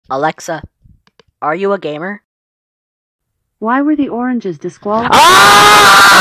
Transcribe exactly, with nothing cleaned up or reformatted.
Alexa, are you a gamer? Why were the oranges disqualified? Ah!